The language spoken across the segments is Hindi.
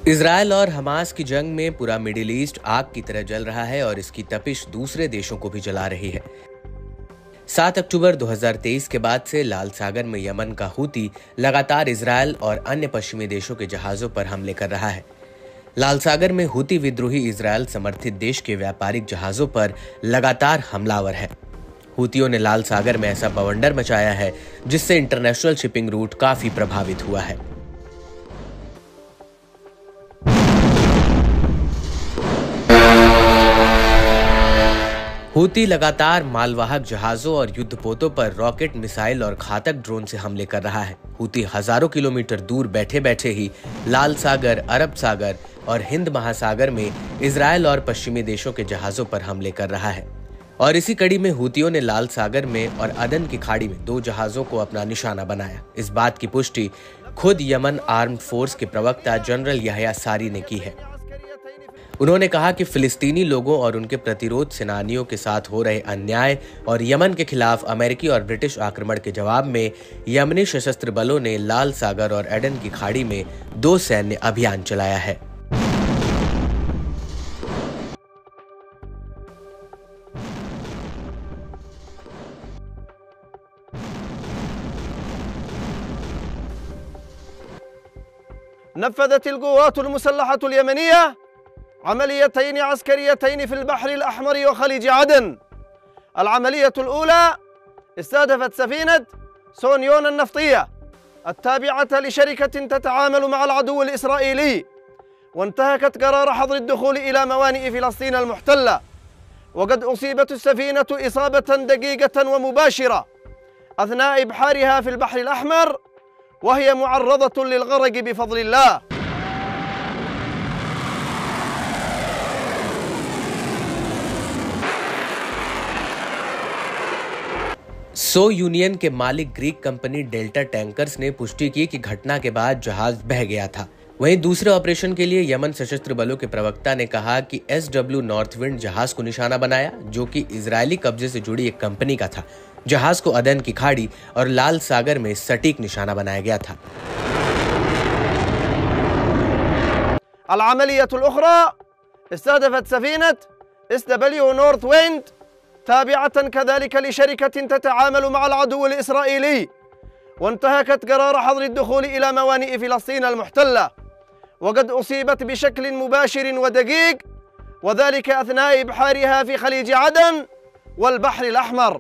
इजरायल और हमास की जंग में पूरा मिडिल ईस्ट आग की तरह जल रहा है और इसकी तपिश दूसरे देशों को भी जला रही है। 7 अक्टूबर 2023 के बाद से लाल सागर में यमन का हूती लगातार इजरायल और अन्य पश्चिमी देशों के जहाजों पर हमले कर रहा है। लाल सागर में हूती विद्रोही इजरायल समर्थित देश के व्यापारिक जहाजों पर लगातार हमलावर है। हूतियों ने लाल सागर में ऐसा बवंडर मचाया है जिससे इंटरनेशनल शिपिंग रूट काफी प्रभावित हुआ है। हूती लगातार मालवाहक जहाजों और युद्धपोतों पर रॉकेट, मिसाइल और घातक ड्रोन से हमले कर रहा है। हूती हजारों किलोमीटर दूर बैठे बैठे ही लाल सागर, अरब सागर और हिंद महासागर में इजरायल और पश्चिमी देशों के जहाजों पर हमले कर रहा है। और इसी कड़ी में हूतियों ने लाल सागर में और अदन की खाड़ी में 2 जहाजों को अपना निशाना बनाया। इस बात की पुष्टि खुद यमन आर्म्ड फोर्स के प्रवक्ता जनरल याह्या सारी ने की है। उन्होंने कहा कि फिलिस्तीनी लोगों और उनके प्रतिरोध सेनानियों के साथ हो रहे अन्याय और यमन के खिलाफ अमेरिकी और ब्रिटिश आक्रमण के जवाब में यमनी सशस्त्र बलों ने लाल सागर और एडन की खाड़ी में 2 सैन्य अभियान चलाया है। نفذت القوات المسلحة اليمنية عمليتين عسكريتين في البحر الأحمر وخليج عدن. العملية الأولى استهدفت سفينة سونيون النفطية التابعة لشركة تتعامل مع العدو الإسرائيلي، وانتهكت قرار حظر الدخول إلى موانئ فلسطين المحتلة، وقد أصيبت السفينة إصابة دقيقة ومباشرة أثناء إبحارها في البحر الأحمر، وهي معرضة للغرق بفضل الله. सो यूनियन के मालिक ग्रीक कंपनी डेल्टा टैंकर्स ने पुष्टि की कि घटना के बाद जहाज बह गया था। वहीं दूसरे ऑपरेशन के लिए यमन सशस्त्र बलों के प्रवक्ता ने कहा कि SW नॉर्थविंड जहाज को निशाना बनाया, जो कि इजरायली कब्जे से जुड़ी एक कंपनी का था। जहाज को अदन की खाड़ी और लाल सागर में सटीक निशाना बनाया गया था। العملية الأخرى استهدفت سفينة SW نورثويند تابعة كذلك لشركة تتعامل مع العدو الإسرائيلي، وانتهكت قرار حظر الدخول إلى موانئ فلسطين المحتلة، وقد أصيبت بشكل مباشر ودقيق، وذلك أثناء إبحارها في خليج عدن والبحر الأحمر.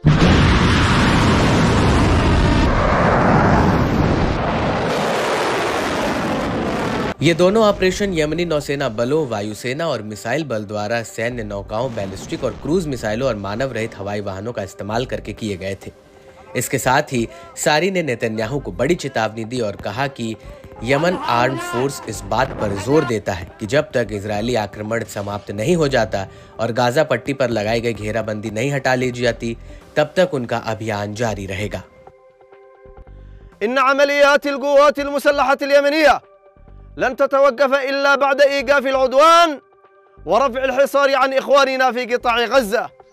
ये दोनों ऑपरेशन यमनी नौसेना बलों, वायुसेना और मिसाइल बल द्वारा सैन्य नौकाओं, बैलिस्टिक और क्रूज मिसाइलों और मानव रहित हवाई वाहनों का इस्तेमाल करके किए गए थे। इसके साथ ही सारी ने नेतन्याहू को बड़ी चेतावनी दी और कहा कि यमन आर्म्ड फोर्स इस बात पर जोर देता है कि जब तक इजरायली आक्रमण समाप्त नहीं हो जाता और गाजा पट्टी पर लगाई गई घेराबंदी नहीं हटा ली जाती, तब तक उनका अभियान जारी रहेगा। इन अमलियात القوات المسلحة اليمنية لن تتوقف إلا بعد إيقاف العدوان ورفع الحصار عن إخواننا في قطاع غزة.